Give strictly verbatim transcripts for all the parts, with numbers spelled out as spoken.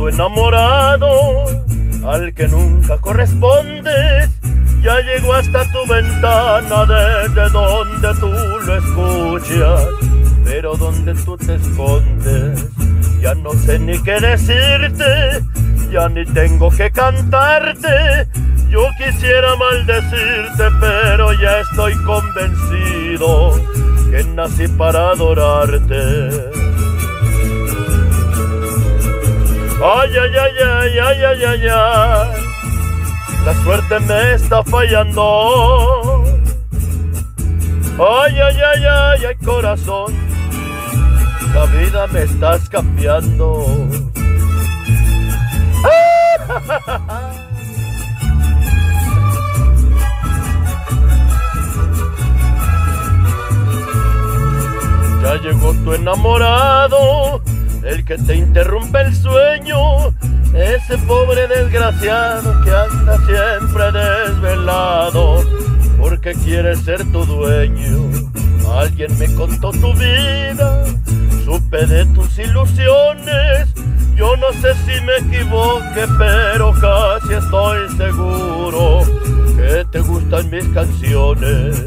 tu enamorado, al que nunca correspondes. Ya llegó hasta tu ventana, desde donde tú lo escuchas, pero donde tú te escondes. Ya no sé ni qué decirte, ya ni tengo que cantarte. Yo quisiera maldecirte, pero ya estoy convencido que nací para adorarte. Ay, ay, ay, ay, ay, ay, ay, ay, la suerte me está fallando. Ay, ay, ay, ay, ay, corazón, la vida me estás cambiando. Ya llegó tu enamorado, el que te interrumpe el sueño, ese pobre desgraciado que anda siempre desvelado, porque quiere ser tu dueño. Alguien me contó tu vida, supe de tus ilusiones. Yo no sé si me equivoqué, pero casi estoy seguro que te gustan mis canciones.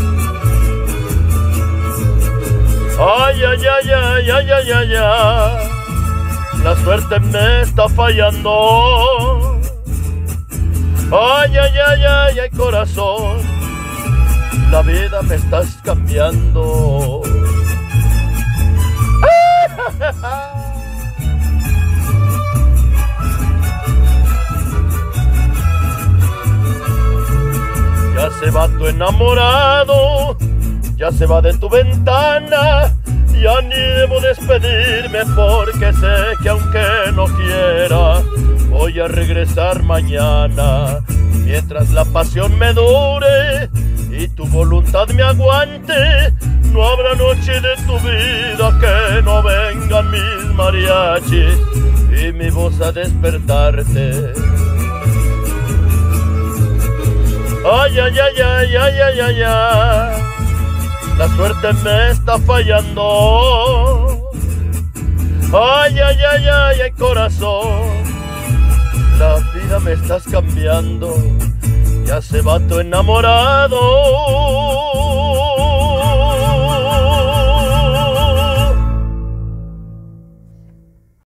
Ay, ay, ay, ay, ay, ay, ay, ay, la suerte me está fallando. Ay, ay, ay, ay, ay, corazón, la vida me estás cambiando. Ya se va tu enamorado, ya se va de tu ventana. Ya ni debo despedirme, porque sé que aunque no quiera, voy a regresar mañana. Mientras la pasión me dure y tu voluntad me aguante, no habrá noche de tu vida que no vengan mis mariachis y mi voz a despertarte. Ay, ay, ay, ay, ay, ay, ay, ay, la suerte me está fallando. Ay, ay, ay, ay, ay, corazón, la vida me estás cambiando. Ya se va tu enamorado.